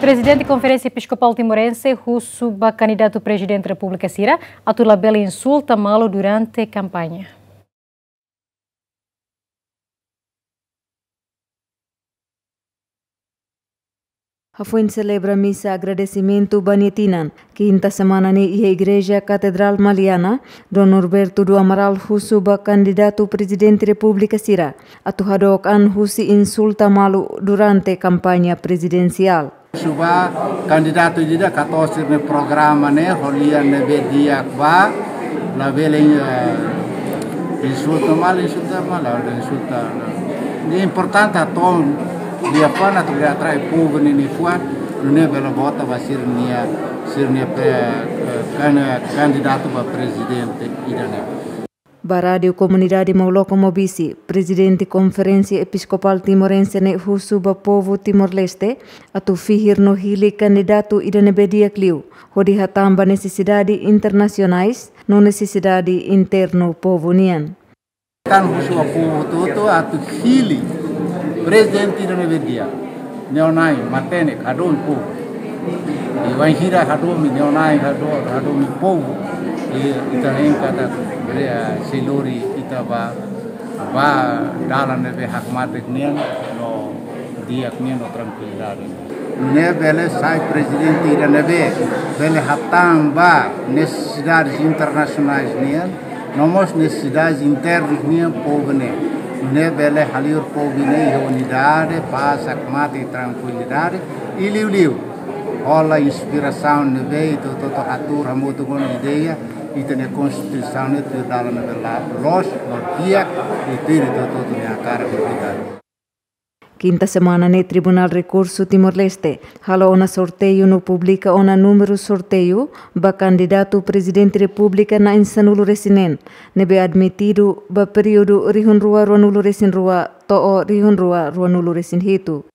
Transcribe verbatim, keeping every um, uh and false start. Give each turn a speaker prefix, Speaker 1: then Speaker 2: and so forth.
Speaker 1: Presidente da Conferência Episcopal Timorense, Russo, candidato presidente da República Sira, Atula Bela insulta Malo durante a campanha.
Speaker 2: Hafuin celebra missa agradecimento banitinan, quinta semana ni ia Igreja Catedral Maliana, Don Norberto do Amaral Russo ba candidato presidente República Sira, atu hadok an Husi insulta Malo durante campanha presidencial.
Speaker 3: Suba candidato dia katos ne programa ne holia ne bedia ba la vele insulta mal insulta mal insulta. Ni importante a tom dia pana tu dia trai povo ni ni fuan ne bela vota va sir nia sir nia candidato ba presidente idane.
Speaker 2: Baradio Comunidade Mauloko Mobisi, Presidente Conferência Episcopal Timorense ne Husu ba Povo Timor-Leste, atu fihir no hili candidato idane bedia kliu, hodi hatamba necessidade internacionais, no necessidade interno povo nian.
Speaker 3: Kan Husu ba Povo toto atu hili Presidente idane bedia, neonai matene kadon povo, iwan hira kadon neonai kadon kadon povo, itane kata selori ita ba ba dalan nebe hakmat nian no dia nian no tranquilidade ne bele sai presidente ida nebe bele haptam ba necessidades internacionais nian nomos necessidades internas nian povo ne ne bele halir povo ne unidade paz hakmat e tranquilidade e liu liu ola inspiração nebe to to atur hamutu con ideia itene constituição itu dalam adalah los no dia itu itu tuh yang cara bertiga.
Speaker 2: Quinta semana ne Tribunal Recurso Timor-Leste halo ona sorteio no publica ona número sorteio ba candidato presidente República na insanulu resinen nebe admitido ba período rihun rua ruanulu resin rua to rihun rua ruanulu resin hitu.